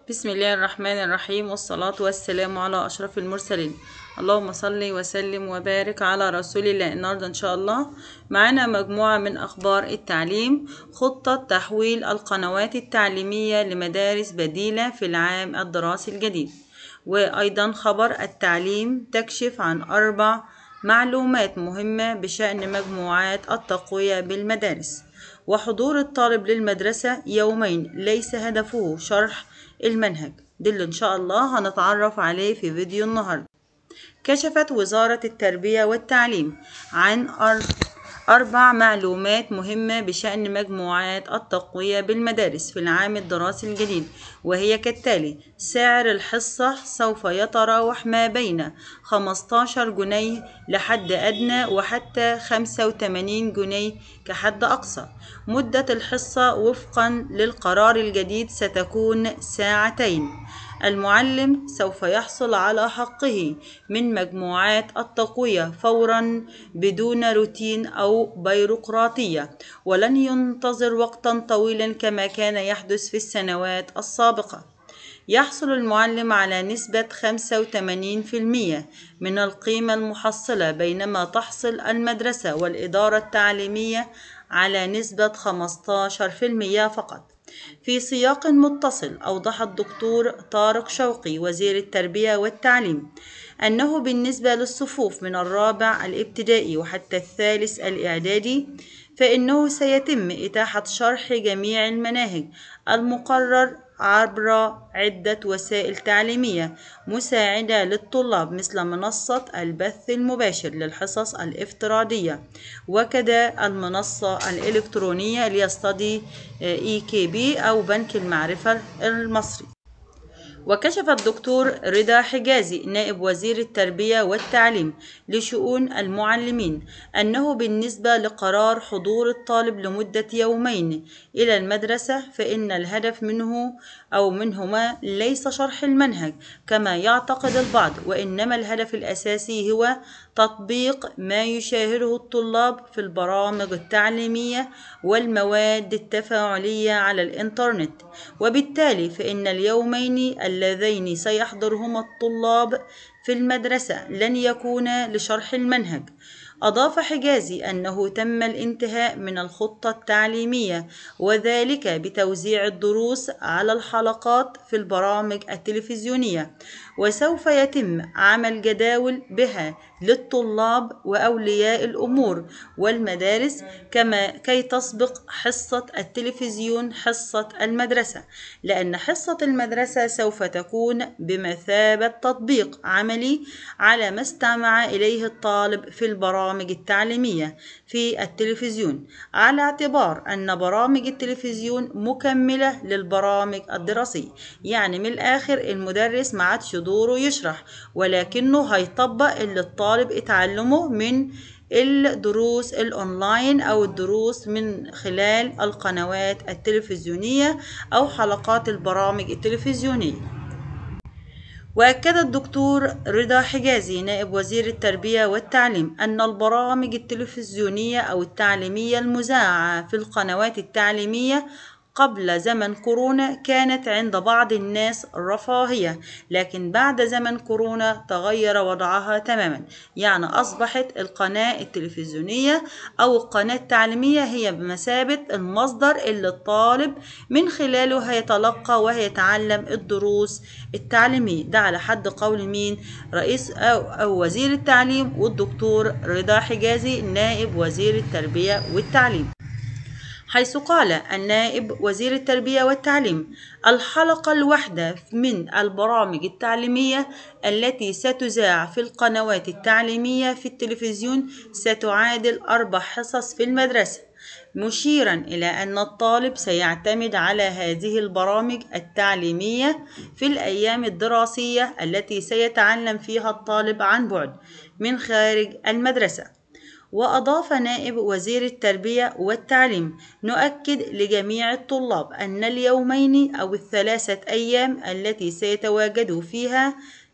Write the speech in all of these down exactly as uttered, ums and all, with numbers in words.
بسم الله الرحمن الرحيم، والصلاة والسلام على أشرف المرسلين. اللهم صل وسلم وبارك على رسول الله. النهاردة إن شاء الله معنا مجموعة من أخبار التعليم. خطة تحويل القنوات التعليمية لمدارس بديلة في العام الدراسي الجديد، وأيضا خبر التعليم تكشف عن أربع معلومات مهمة بشأن مجموعات التقوية بالمدارس. وحضور الطالب للمدرسة يومين ليس هدفه شرح المنهج، ده اللي إن شاء الله هنتعرف عليه في فيديو النهاردة. كشفت وزارة التربية والتعليم عن أربع معلومات مهمة بشأن مجموعات التقوية بالمدارس في العام الدراسي الجديد، وهي كالتالي: سعر الحصة سوف يتراوح ما بين خمسة عشر جنيه لحد أدنى وحتى خمسة وثمانين جنيه كحد أقصى. مدة الحصة وفقا للقرار الجديد ستكون ساعتين. المعلم سوف يحصل على حقه من مجموعات التقوية فورا بدون روتين أو بيروقراطية، ولن ينتظر وقتا طويلا كما كان يحدث في السنوات السابقة. يحصل المعلم على نسبة خمسة وثمانين بالمئة من القيمة المحصلة، بينما تحصل المدرسة والإدارة التعليمية على نسبة خمسة عشر بالمئة فقط. في سياق متصل، أوضح الدكتور طارق شوقي وزير التربية والتعليم أنه بالنسبة للصفوف من الرابع الابتدائي وحتى الثالث الإعدادي فإنه سيتم إتاحة شرح جميع المناهج المقرر عبر عدة وسائل تعليمية مساعدة للطلاب، مثل منصة البث المباشر للحصص الافتراضية، وكذا المنصة الإلكترونية ليستدي إي كي بي أو بنك المعرفة المصري. وكشف الدكتور رضا حجازي نائب وزير التربية والتعليم لشؤون المعلمين أنه بالنسبة لقرار حضور الطالب لمدة يومين إلى المدرسة فإن الهدف منه أو منهما ليس شرح المنهج كما يعتقد البعض، وإنما الهدف الأساسي هو تطبيق ما يشاهده الطلاب في البرامج التعليمية والمواد التفاعلية على الإنترنت، وبالتالي فإن اليومين اللذين سيحضرهما الطلاب في المدرسة لن يكونا لشرح المنهج. أضاف حجازي أنه تم الانتهاء من الخطة التعليمية، وذلك بتوزيع الدروس على الحلقات في البرامج التلفزيونية، وسوف يتم عمل جداول بها للطلاب وأولياء الأمور والمدارس كما كي تسبق حصة التلفزيون حصة المدرسة، لأن حصة المدرسة سوف تكون بمثابة تطبيق عملي على ما استمع إليه الطالب في البرامج التعليمية في التلفزيون، على اعتبار أن برامج التلفزيون مكملة للبرامج الدراسية. يعني من الآخر المدرس ما عادش دوره يشرح، ولكنه هيطبق اللي الطالب اتعلمه من الدروس الأونلاين أو الدروس من خلال القنوات التلفزيونية أو حلقات البرامج التلفزيونية. وأكد الدكتور رضا حجازي نائب وزير التربية والتعليم أن البرامج التلفزيونية أو التعليمية المذاعة في القنوات التعليمية قبل زمن كورونا كانت عند بعض الناس رفاهية، لكن بعد زمن كورونا تغير وضعها تماما. يعني أصبحت القناة التلفزيونية أو القناة التعليمية هي بمثابة المصدر اللي الطالب من خلاله هيتلقى وهيتعلم الدروس التعليمية. ده على حد قول مين؟ رئيس أو, أو وزير التعليم والدكتور رضا حجازي نائب وزير التربية والتعليم، حيث قال النائب وزير التربية والتعليم: الحلقة الواحدة من البرامج التعليمية التي ستذاع في القنوات التعليمية في التلفزيون ستعادل أربع حصص في المدرسة، مشيرا إلى أن الطالب سيعتمد على هذه البرامج التعليمية في الأيام الدراسية التي سيتعلم فيها الطالب عن بعد من خارج المدرسة. وأضاف نائب وزير التربية والتعليم: نؤكد لجميع الطلاب أن اليومين أو الثلاثة أيام التي سيتواجدوا فيها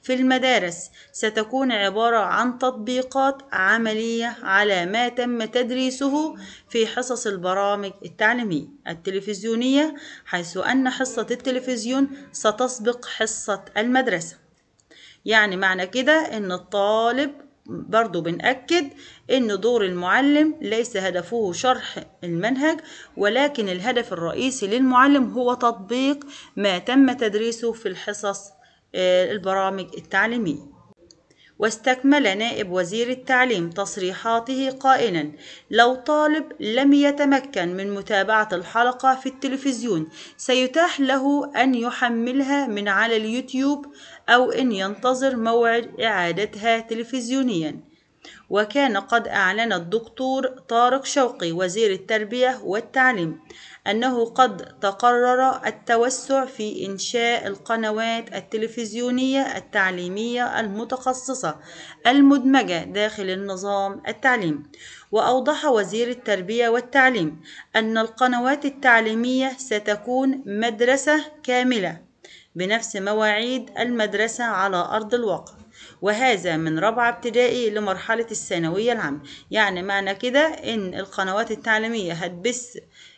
في المدارس ستكون عبارة عن تطبيقات عملية على ما تم تدريسه في حصص البرامج التعليمية التلفزيونية، حيث أن حصة التلفزيون ستسبق حصة المدرسة. يعني معنى كده إن الطالب برضو بنأكد إن دور المعلم ليس هدفه شرح المنهج، ولكن الهدف الرئيسي للمعلم هو تطبيق ما تم تدريسه في الحصص البرامج التعليمية. واستكمل نائب وزير التعليم تصريحاته قائلا: لو طالب لم يتمكن من متابعة الحلقة في التلفزيون سيتاح له أن يحملها من على اليوتيوب أو أن ينتظر موعد إعادتها تلفزيونيا. وكان قد أعلن الدكتور طارق شوقي وزير التربية والتعليم أنه قد تقرر التوسع في إنشاء القنوات التلفزيونية التعليمية المتخصصة المدمجة داخل النظام التعليمي. وأوضح وزير التربية والتعليم أن القنوات التعليمية ستكون مدرسة كاملة بنفس مواعيد المدرسة على أرض الواقع، وهذا من رابعة ابتدائي لمرحلة الثانوية العامة. يعني معنى كده إن القنوات التعليمية هتبث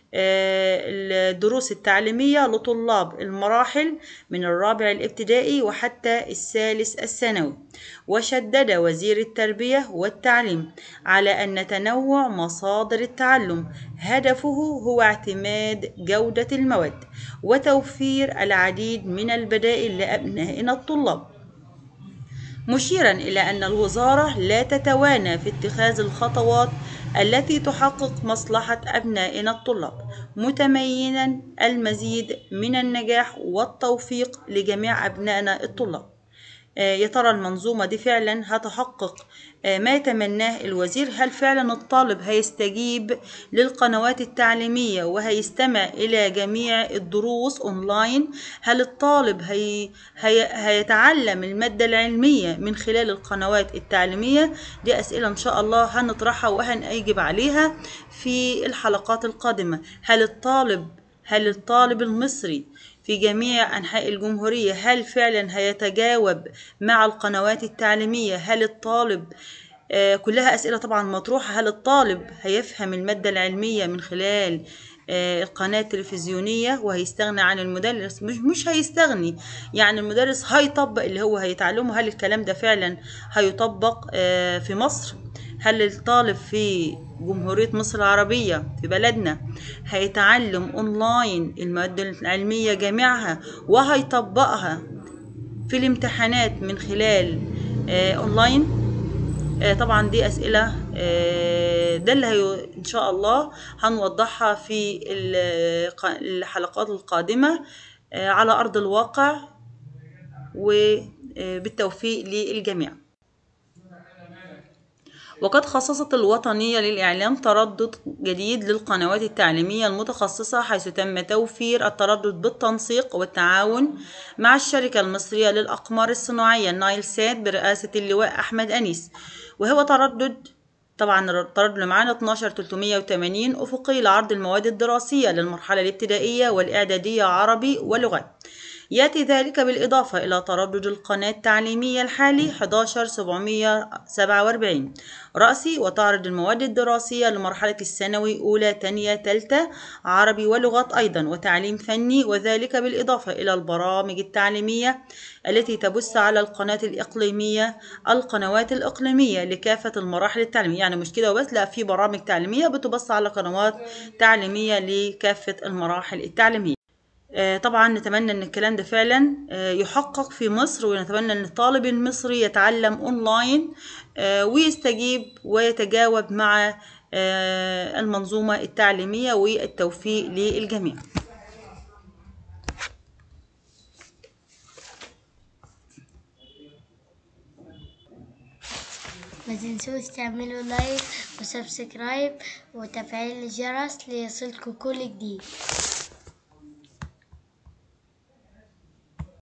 الدروس التعليمية لطلاب المراحل من الرابع الابتدائي وحتى الثالث الثانوي. وشدد وزير التربية والتعليم على أن تنوع مصادر التعلم هدفه هو اعتماد جودة المواد وتوفير العديد من البدائل لأبنائنا الطلاب، مشيرا إلى أن الوزارة لا تتوانى في اتخاذ الخطوات التي تحقق مصلحة أبنائنا الطلاب، متمينا المزيد من النجاح والتوفيق لجميع أبنائنا الطلاب. يا ترى المنظومة دي فعلا هتحقق ما يتمناه الوزير؟ هل فعلا الطالب هيستجيب للقنوات التعليمية وهيستمع إلى جميع الدروس أونلاين؟ هل الطالب هي... هي... هيتعلم المادة العلمية من خلال القنوات التعليمية؟ دي أسئلة إن شاء الله هنطرحها وهنجيب عليها في الحلقات القادمة. هل الطالب هل الطالب المصري في جميع أنحاء الجمهورية هل فعلا هيتجاوب مع القنوات التعليمية؟ هل الطالب آه كلها أسئلة طبعا مطروحة. هل الطالب هيفهم المادة العلمية من خلال آه القناة التلفزيونية وهيستغنى عن المدرس؟ مش, مش هيستغني، يعني المدرس هيطبق اللي هو هيتعلمه. هل الكلام ده فعلا هيطبق آه في مصر؟ هل الطالب في جمهورية مصر العربية في بلدنا هيتعلم أونلاين المواد العلمية جميعها وهيطبقها في الامتحانات من خلال آه أونلاين؟ آه طبعا دي أسئلة آه ده اللي هي إن شاء الله هنوضحها في الحلقات القادمة آه على أرض الواقع، وبالتوفيق للجميع. وقد خصصت الوطنية للإعلام تردد جديد للقنوات التعليمية المتخصصة، حيث تم توفير التردد بالتنسيق والتعاون مع الشركة المصرية للأقمار الصناعية نايل سات برئاسة اللواء أحمد أنيس. وهو تردد طبعا التردد اللي معانا اتناشر تلتمية وتمانين أفقي لعرض المواد الدراسية للمرحلة الابتدائية والإعدادية عربي ولغات. يأتي ذلك بالإضافة إلى تردد القناة التعليمية الحالي حداشر سبعمية سبعة وأربعين رأسي، وتعرض المواد الدراسية لمرحلة الثانوي أولى تانية تالتة عربي ولغات أيضا وتعليم فني، وذلك بالإضافة إلى البرامج التعليمية التي تبث على القناة الإقليمية القنوات الإقليمية لكافة المراحل التعليمية. يعني مش كده وبس، لا، في برامج تعليمية بتبث على قنوات تعليمية لكافة المراحل التعليمية. طبعا نتمنى ان الكلام ده فعلا يحقق في مصر، ونتمنى ان الطالب المصري يتعلم اونلاين ويستجيب ويتجاوب مع المنظومة التعليمية، والتوفيق للجميع. ما تنسوش تعملوا لايك وسبسكرايب وتفعيل الجرس ليصلكوا كل جديد.